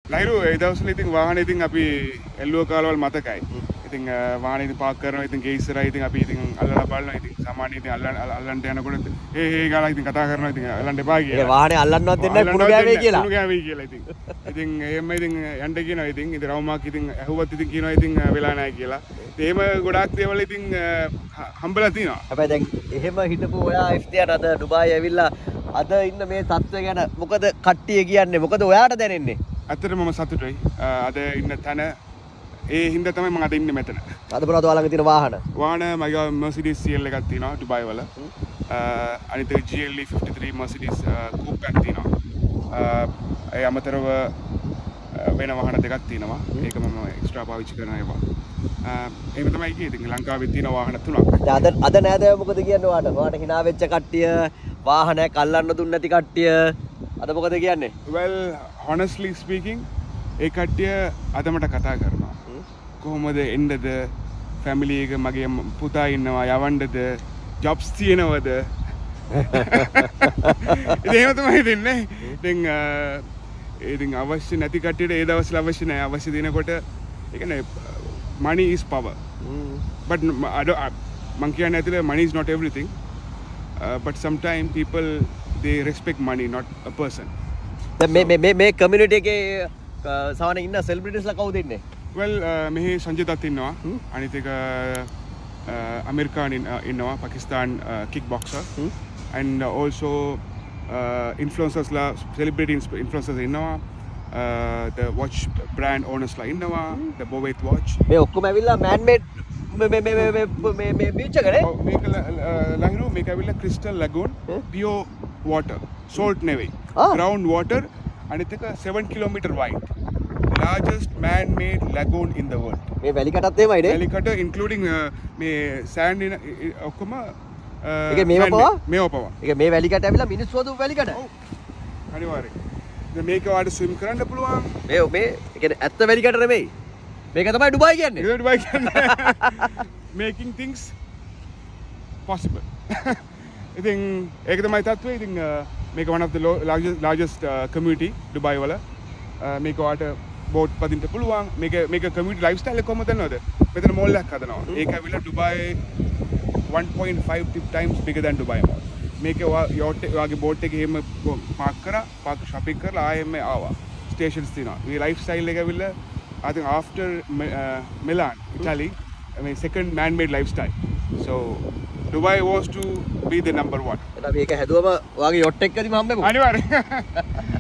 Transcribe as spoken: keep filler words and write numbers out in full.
ලහිරු ඒ දවස්වල ඉතින් වාහනේ ඉතින් අපි එල්ලුව කාලවල මතකයි. ඉතින් වාහනේ ඉතින් පාක් කරනවා ඉතින් ගේ ඉස්සරහා ඉතින් අපි ඉතින් අල්ලලා බලනවා ඉතින් සාමාන්‍ය ඉතින් අල්ලන්න අල්ලන්න යනකොට ඒ ඒ ගාලා ඉතින් කතා කරනවා ඉතින් අල්ලන්න එපා කියලා. ඒ වාහනේ අල්ලන්නවත් දෙන්නේ නැහැ කුණු ගෑවේ කියලා. කුණු ගෑවේ කියලා ඉතින්. ඉතින් එහෙම ඉතින් යන්න කියනවා ඉතින් ඉතින් රවුමක් ඉතින් ඇහුවත් ඉතින් කියනවා ඉතින් වෙලා නැහැ කියලා. එහෙම ගොඩාක් දේවල් ඉතින් හම්බලා තියෙනවා. හැබැයි දැන් එහෙම හිටපු ඔයා ඉෆ්තියාට අද ඩුබායි ඇවිල්ලා අද ඉන්න මේ තත්ත්වය ගැන මොකද කට්ටිය කියන්නේ? මොකද ඔයාට දැනෙන්නේ? ඇත්තටම මම සතුටුයි. අද ඉන්න තැන ඒ හින්දා තමයි මම අද ඉන්නේ මෙතන. අද මොනවද ඔයාලගේ තියෙන වාහන? වාහන මගේ Mercedes C L එකක් තියෙනවා ඩුබායි වල. අනිත් G L E fifty-three Mercedes coupe එකක් තියෙනවා. ඒ අමතරව වෙන වාහන දෙකක් තියෙනවා. ඒක මම එක්ස්ට්‍රා පාවිච්චි කරන ඒවා. එහෙම තමයි කියේ. ඉතින් ලංකාවේ තියෙන වාහන තුනක්. අද අද නෑද මොකද කියන්නේ ඔයාට? ඔයාට hina වෙච්ච කට්ටිය වාහනයක් අල්ලන්න දුන්නේ නැති කට්ටිය අද මොකද කියන්නේ? Well, honestly speaking, ඒ කට්ටිය අද මට කතා කරනවා. කොහොමද එන්නද? ෆැමිලි එක මගේ පුතා ඉන්නවා යවන්නද? ජොබ්ස් තියෙනවද? ඉතින් එහෙම තමයි දෙන්නේ. ඉතින් ඉතින් අවශ්‍ය නැති කට්ටියට ඒ දවස්වල අවශ්‍ය නැහැ. අවශ්‍ය දිනකොට ඒ කියන්නේ money is power. But I don't මං කියන්නේ ඇතුලේ money is not everything. Uh, but sometimes people they respect money, not a person. දැන් මේ මේ මේ community එකේ සාමාන්‍යයෙන් ඉන්න celebrities ලා කවුද ඉන්නේ? Well, මෙහි සංජය දත් ඉන්නවා. අනිත් එක අමෙරිකාන් ඉන්නවා, Pakistan kick boxer. And also uh, influencers ලා celebrity influencers ඉන්නවා. Uh, the watch brand owners ලා ඉන්නවා. The Bowet watch. මේ ඔක්කොම ඇවිල්ලා man made මේ මේ මේ මේ මේ බීච් එකනේ. මේක ලහිරු මේක ඇවිල්ලා crystal lagoon pure water salt නෙවෙයි. ground water අනිත් එක seven kilometer wide. largest man made lagoon in the world. මේ වැලි කටත් එහෙමයි නේ. වැලි කට including මේ sand in ඔක්කොම ඒක මේව පවා මේව පවා. ඒක මේ වැලි කට ඇවිල්ලා මිනිස්සු හදපු වැලි කට. ඔව්. හරිවාරේ. දැන් මේක වාට swim කරන්න පුළුවන්. මේ මේ ඒ කියන්නේ ඇත්ත වැලි කට නෙමෙයි. මේක තමයි ඩුබායි කියන්නේ. ඒක ඩුබායි කියන්නේ. Making things possible. ඉතින් ඒක තමයි තත්ත්වය. ඉතින් මේක one of the largest largest uh, community Dubai වල. මේක වාට බෝට් පදින්න පුළුවන්. මේක මේක community lifestyle එක කොහොමද දන්නවද? මෙතන මෝල් එකක් හදනවා. ඒක ඇවිල්ලා Dubai one point five times bigger than Dubai mall. මේක යෝට් වාගේ බෝට් එකේ එහෙම පාක් කරා, පාක් shopping කරලා ආයෙම ආවා. stations තියෙනවා. මේ lifestyle එක ඇවිල්ලා I think after uh, Milan, Italy, I mean second man-made lifestyle. So Dubai was to be the number one. Eta meka haduwama wage yacht ekakadima hammemu. Aniwarenya.